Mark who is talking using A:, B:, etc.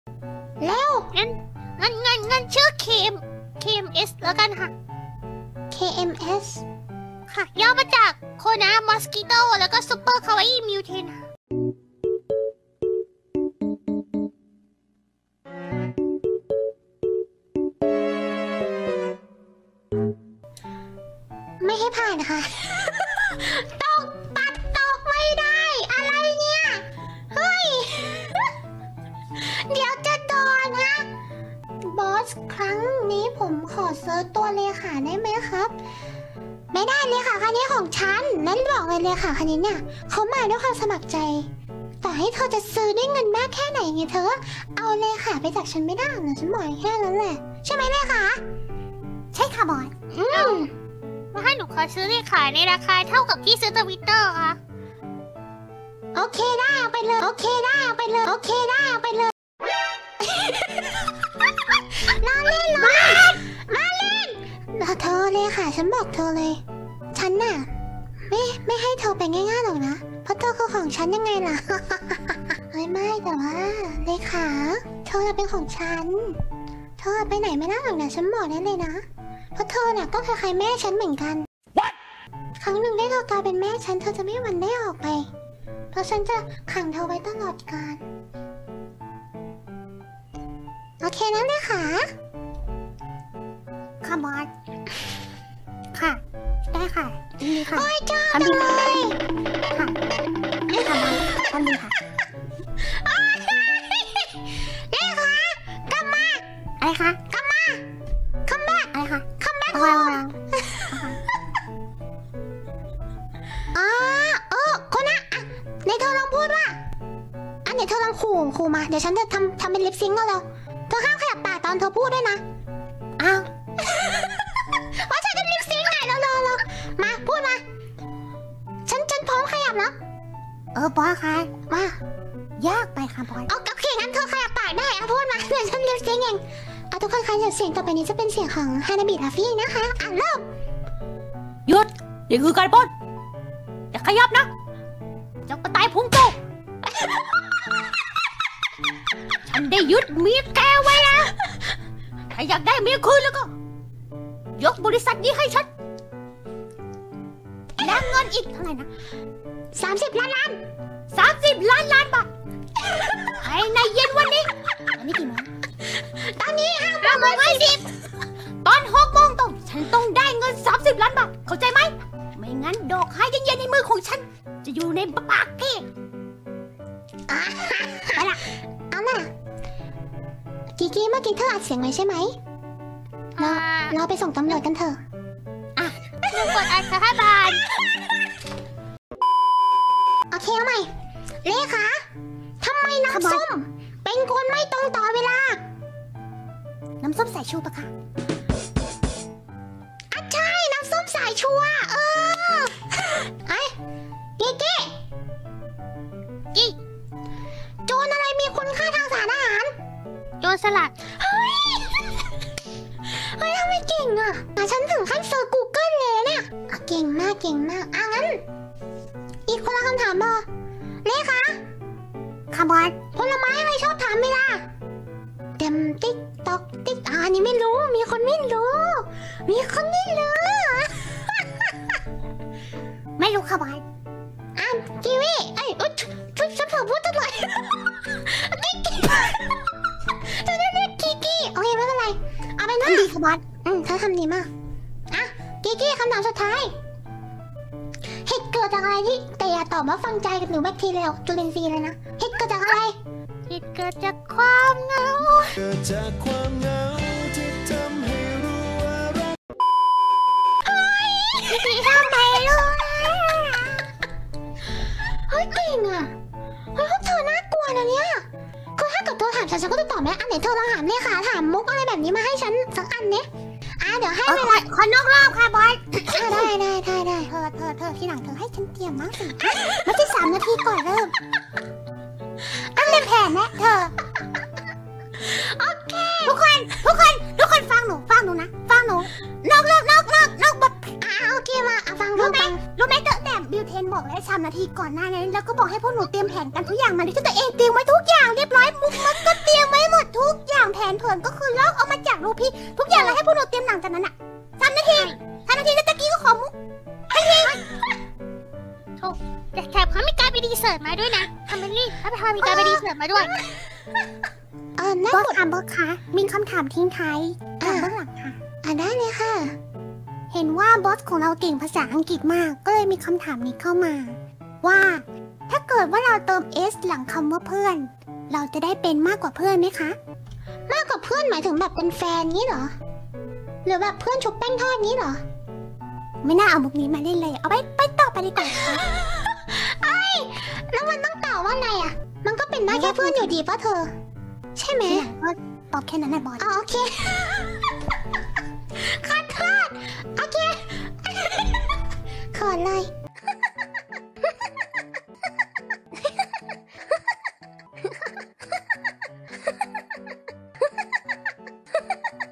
A: เร็วงั้นชื่อKMS แล้วกันค่ะ KMS ค่ะย่อมาจากโคนามอสกิโตแล้วก็ซุปเปอร์คาวาอิมิวเทนไม่ให้ผ่านค่ะตกปัดตกไม่ได้อะไรเนี่ยเฮ้ยเดี๋ยวจะโดนนะบอสครั้งนี้ผมขอเซิร์ชตัวเลขาได้ไหมครับไม่ได้เลยค่ะคันนี้ของฉันนั่นบอกเลยเลยค่ะคันนี้เนี่ยเขามาด้วยความสมัครใจต่อให้เธอจะซื้อด้วยเงินมากแค่ไหนไงเธอเอาเลยค่ะไปจากฉันไม่ได้นะฉันบอกแค่นั้นแหละใช่ไหมเลยค่ะใช่ค่ะบอสว่าให้หนูขอซื้อเลขาในราคาเท่ากับที่ซื้อทวิตเตอร์ค่ะโอเคได้เอาไปเลยโอเคได้เอาไปเลยโอเคได้เอาไปเลยล้อเล่นล้อเล่นเธอเลยค่ะฉันบอกเธอเลยฉันน่ะไม่ให้เธอไปง่ายๆหรอกนะเพราะเธอคือของฉันยังไงล่ะไม่แต่ว่าเลขาเธอเป็นของฉันเธอไปไหนไม่ได้หรอกนะฉันบอกได้เลยนะเพราะเธอน่ะก็คล้ายๆแม่ฉันเหมือนกัน ครั้งหนึ่งได้เธอกลายเป็นแม่ฉันเธอจะไม่มีวันได้ออกไปเพราะฉันจะขังเธอไว้ตลอดกาลโอเคนะเลยค่ะค่ะบอสค่ะได้ค่ะดีค่ะโอ้ยจ้าเลยค่ะค่ะบอสทำดีค่ะเด้ค่ะกลับมาอะไรคะกลับมาคัมแบ็กอะไรคะคัมแบ็กวางคนน่ะในเธอลองพูดว่าอันนี้เธอลองขู่มาเดี๋ยวฉันจะทำเป็นลิปซิงก์ก็แล้วเธอห้ามขยับปากตอนเธอพูดด้วยนะอ้าวว่าฉันจะลิปซิงก์ไงเรามาพูดมาฉันพร้อมขยับแล้วบอสค่ะมายากไปค่ะบอสโอเคงั้นเธอขยับปากได้พูดมาเดี๋ยวฉันลิปซิงก์เองทุกคนคะเดี๋ยวเสียงต่อไปนี้จะเป็นเสียงของฮานาบิลาฟี่นะคะเริ่ม
B: หยุดนี่คือการปล้นอย่าขยับนะเจ้ากระต่ายพุงโตฉันได้ยึดเมียแกไว้แล้วถ้าอยากได้เมียคืนแล้วก็ยกบริษัทนี้ให้ฉันและเงินอีกเท่าไหร่นะ
A: 30 ล้าน
B: 30 ล้านบาทภายในเย็นวันนี้อันนี้กี่โมง
A: ตอนนี้
B: 5:50ตอน6 โมงตรงฉันต้องได้เงิน30 ล้านบาทเข้าใจไหมไม่งั้นดอกไม้เย็นๆในมือของฉันจะอยู่ในปากแก
A: ไปละเอาน่ะกี้เมื่อกี้เธออัดเสียงไว้ใช่ไหมเราไปส่งตำรวจกันเถอะ
B: เรื่องกดอัดค่ะบาน
A: โอเคเอาใหม่เลขาทำไมน้ำส้มเป็นคนไม่ตรงต่อเวลา
B: น้ำส้มสายชูปะคะ
A: ใช่น้ำส้มสายชูกี้โจรอะไรมีคุณค่าทางสารอาหาร
B: โจรสลัด
A: เฮ้ยทำไมเก่งฉันถึงขั้นเซิร์ช Google เลยเนี่ยเก่งมากงั้นอีกคนละคำถามบอเลขา
B: ค่ะบอส
A: ผลไม้อะไรชอบถามเวลาเต็มติ๊กตอกติ๊กอันนี้ไม่รู้มีคนไม่รู้
B: ไม่รู้ค่ะบอส
A: กีวีฉันเผลอพูดตลอดจะเรียกกี้โอเคไม่เป็นไรเอาไปนะ
B: ดีค่ะบอส
A: เธอทำดีมากกี้คำถามสุดท้ายเหตุเกิดจากอะไรที่แต่อย่าตอบว่าฟังใจหรือแบคทีเรียจุลินทรีย์เลยนะเหตุเกิดจากอะไร
B: เหตุเกิดจากความเหงา
A: ที่ทำให้รู้เฮ้ยเก่งเฮ้ยพวกเธอน่ากลัวนะเนี่ยคือถ้าเกิดเธอถามฉันก็จะตอบไม่อันไหนเธอลองถามเลขาถามมุกอะไรแบบนี้มาให้ฉันสักอันเนี่ยเดี๋ยวให้เวลา
B: ขอนอกรอบค่ะบอส
A: ได้เธอทีหลังเธอให้ฉันเตรียมมากสิไม่ใช่3 นาทีก่อนเริ่ม
B: เป็นแผนนะเธอ
A: โอเค
B: ทุกคนฟังหนูนะฟังหนูนอกแบบ
A: โอเคมาฟัง
B: รู้ไหมแต่บิวเทนบอกแล้ว3 นาทีก่อนหน้านั้นแล้วก็บอกให้พวกหนูเตรียมแผนกันทุกอย่างมาดิฉันตัวเองเตรียมไว้ทุกอย่างเรียบร้อยมุกมันก็เตรียมไว้หมดนเผินก็คือลอกเอามาจากรูปพี่ทุกอย่างแล้วให้พวกหนูเตรียมหนังจากนั้นอะ3 นาทีแล้วตะกี้ก็ขอมุก
A: แต่แถบเขามีการไปรีเสิร์ชมาด้วยนะคาเมลี่ถ้าไปทำมีการไปรีเสิร์ชมาด้วย
B: บอสค่ะมีคำถามทิ้งท้ายจากเบื้องหลังค่ะ
A: ได้เลยค่ะ
B: เห็นว่าบอสของเราเก่งภาษาอังกฤษมากก็เลยมีคำถามนี้เข้ามาว่าถ้าเกิดว่าเราเติม s หลังคำว่าเพื่อนเราจะได้เป็นมากกว่าเพื่อนไหมคะ
A: มากกว่าเพื่อนหมายถึงแบบเป็นแฟนงี้เหรอหรือแบบเพื่อนชุบแป้งทอดงี้เหรอ
B: ไม่น่าเอามุกนี้มาเล่นเลยเอาไปต่อไปดีกว่าค่ะ
A: แล้วมันต้องตอบว่าอะไรอ่ะมันก็เป็นได้แค่เพื่อนอยู่ดีป่ะเธอใช่ไหม
B: ก็ตอบแค่นั้นนะบอส
A: โอเคขอโทษโอเคขอเลย